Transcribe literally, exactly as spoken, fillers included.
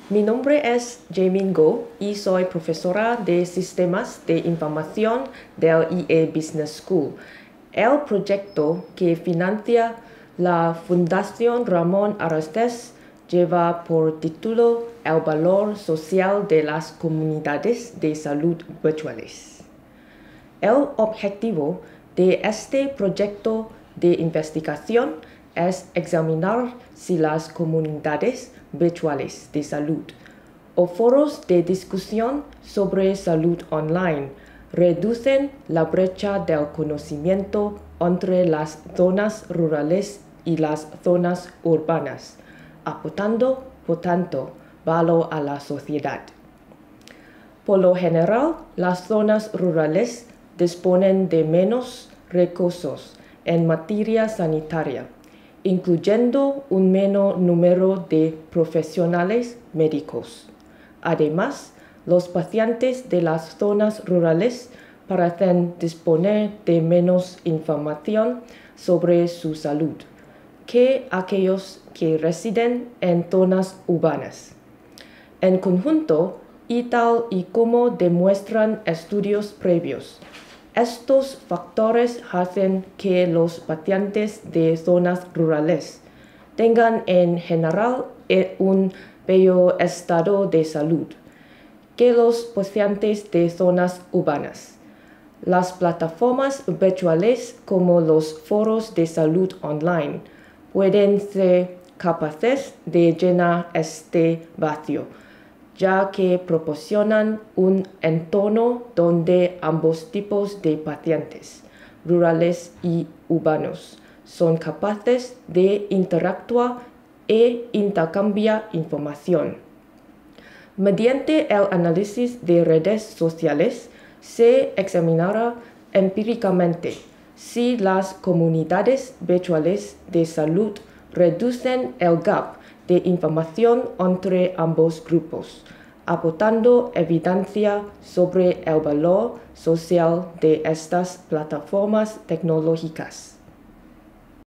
Mi nombre es Jaemin Go y soy profesora de Sistemas de Información del I E Business School, el proyecto que financia la Fundación Ramón Arastes lleva por título El valor social de las comunidades de salud virtuales. El objetivo de este proyecto de investigación es examinar si las comunidades virtuales de salud o foros de discusión sobre salud online reducen la brecha del conocimiento entre las zonas rurales y las zonas urbanas, aportando, por tanto, valor a la sociedad. Por lo general, las zonas rurales disponen de menos recursos en materia sanitaria, incluyendo un menor número de profesionales médicos. Además, los pacientes de las zonas rurales parecen disponer de menos información sobre su salud que aquellos que residen en zonas urbanas. En conjunto, y tal y como demuestran estudios previos, estos factores hacen que los pacientes de zonas rurales tengan en general un peor estado de salud que los pacientes de zonas urbanas. Las plataformas virtuales como los foros de salud online pueden ser capaces de llenar este vacío, ya que proporcionan un entorno donde ambos tipos de pacientes, rurales y urbanos, son capaces de interactuar e intercambiar información. Mediante el análisis de redes sociales, se examinará empíricamente si las comunidades virtuales de salud reducen el gap de información entre ambos grupos, aportando evidencia sobre el valor social de estas plataformas tecnológicas.